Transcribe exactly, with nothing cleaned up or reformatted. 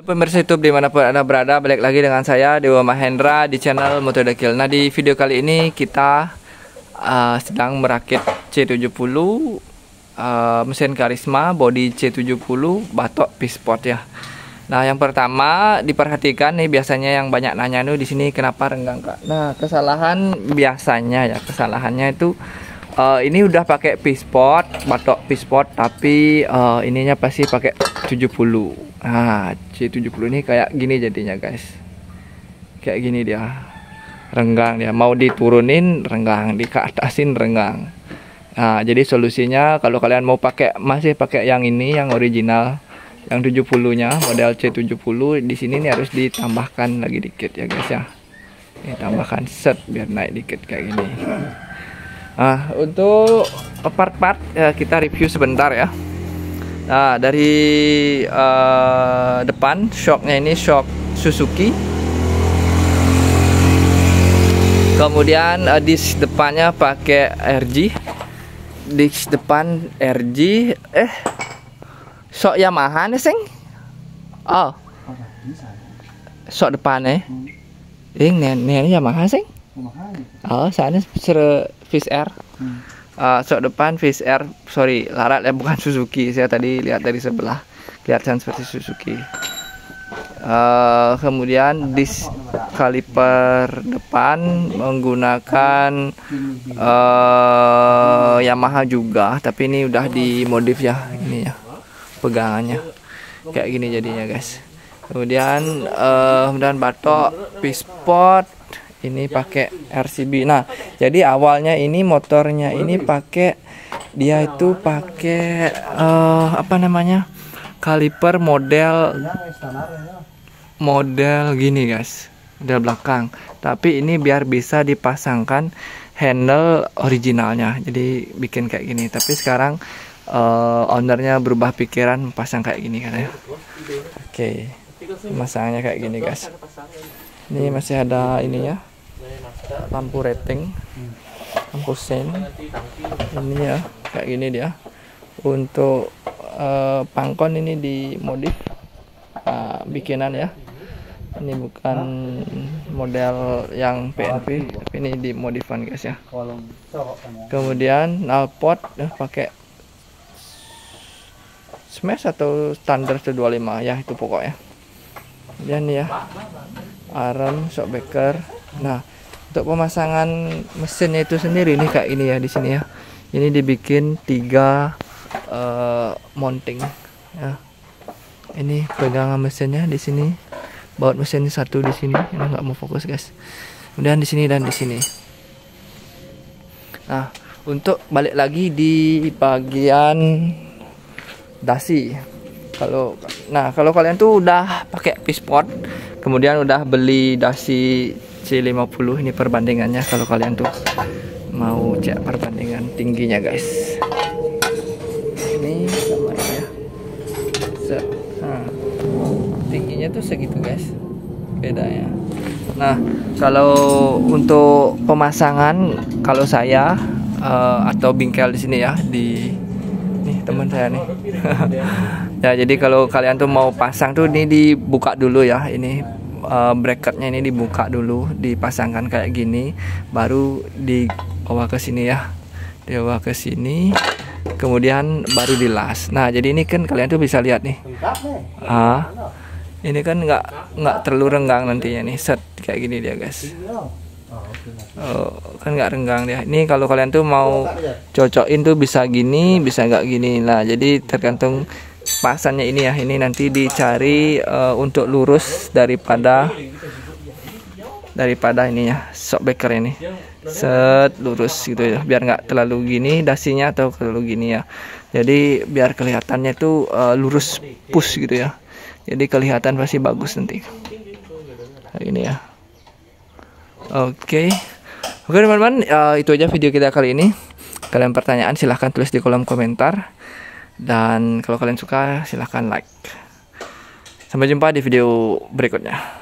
Pemirsa YouTube dimanapun Anda berada, balik lagi dengan saya Dewa Mahendra di channel Motodakil. Nah, di video kali ini kita uh, sedang merakit C tujuh puluh uh, mesin Karisma body C tujuh puluh batok P-Sport ya. Nah, yang pertama diperhatikan nih, biasanya yang banyak nanya nih di sini kenapa renggang Kak. Nah, kesalahan biasanya ya, kesalahannya itu uh, ini udah pakai P-Sport, batok P-Sport, tapi uh, ininya pasti pakai tujuh puluh. Nah, C tujuh puluh ini kayak gini jadinya guys. Kayak gini dia. Renggang dia. Mau diturunin renggang, dikeatasin renggang. Nah, jadi solusinya kalau kalian mau pakai masih pakai yang ini yang original, yang tujuh puluh-nya, model C tujuh puluh, di sini nih harus ditambahkan lagi dikit ya guys ya. Ini tambahkan set biar naik dikit kayak gini. Nah, untuk part-part ya, kita review sebentar ya. Nah, dari uh, depan shocknya ini shock Suzuki. Kemudian uh, disc depannya pakai R G. Disc depan R G. Eh, shock Yamaha nih sing. Oh, shock depan eh. Ini nih Yamaha sing. Oh, sana ser Fish Air. Uh, shock depan Fish Air, sorry larat ya, bukan Suzuki. Saya tadi lihat dari sebelah kelihatan seperti Suzuki. Uh, kemudian disc kaliper depan menggunakan uh, Yamaha juga, tapi ini udah dimodif ya, ini ya pegangannya kayak gini jadinya guys. Kemudian uh, kemudian batok P-Sport ini pakai R C B. Nah, jadi awalnya ini motornya ini pakai dia itu pakai uh, apa namanya? Kaliper model model gini, guys. Model belakang. Tapi ini biar bisa dipasangkan handle originalnya. Jadi bikin kayak gini. Tapi sekarang uh, ownernya berubah pikiran pasang kayak gini kan ya. Oke. Pemasangannya kayak gini, guys. Ini masih ada ini ya. Lampu rating, lampu sen, ini ya kayak gini dia. Untuk uh, pangkon ini dimodif uh, bikinan ya. Ini bukan model yang P N P, tapi ini dimodifan guys ya. Kemudian knalpot ya, pakai smash atau standar dua puluh lima ya, itu pokoknya. Kemudian ya arm shockbreaker. Nah, untuk pemasangan mesinnya itu sendiri ini kayak ini ya di sini ya. Ini dibikin tiga uh, mounting ya. Ini pegangan mesinnya di sini. Baut mesinnya satu di sini. Ini nggak mau fokus guys. Kemudian di sini dan di sini. Nah, untuk balik lagi di bagian dasi. Kalau nah kalau kalian tuh udah pakai P-Sport, kemudian udah beli dasi C lima puluh, ini perbandingannya kalau kalian tuh mau cek perbandingan tingginya guys. Ini sama ya. Set. Nah, tingginya tuh segitu guys. Bedanya. Nah, kalau untuk pemasangan kalau saya uh, atau bingkel di sini ya di nih teman saya nih. Ya, jadi kalau kalian tuh mau pasang tuh ini dibuka dulu ya, ini uh, bracketnya ini dibuka dulu, dipasangkan kayak gini, baru dibawa ke sini ya, dibawa ke sini, kemudian baru dilas. Nah, jadi ini kan kalian tuh bisa lihat nih, ah, ini kan nggak nggak terlalu renggang nantinya nih, set kayak gini dia guys. Oh, kan nggak renggang dia. Ini kalau kalian tuh mau cocokin tuh bisa gini, bisa nggak gini. Nah, jadi tergantung pasannya ini ya. Ini nanti dicari uh, untuk lurus daripada daripada ininya shockbreaker ini. Set lurus gitu ya. Biar nggak terlalu gini dasinya atau terlalu gini ya. Jadi biar kelihatannya tuh uh, lurus push gitu ya. Jadi kelihatan pasti bagus nanti. Kayak ini ya. Oke, okay. Oke okay, teman-teman, uh, itu aja video kita kali ini. Kalian pertanyaan silahkan tulis di kolom komentar. Dan kalau kalian suka silahkan like. Sampai jumpa di video berikutnya.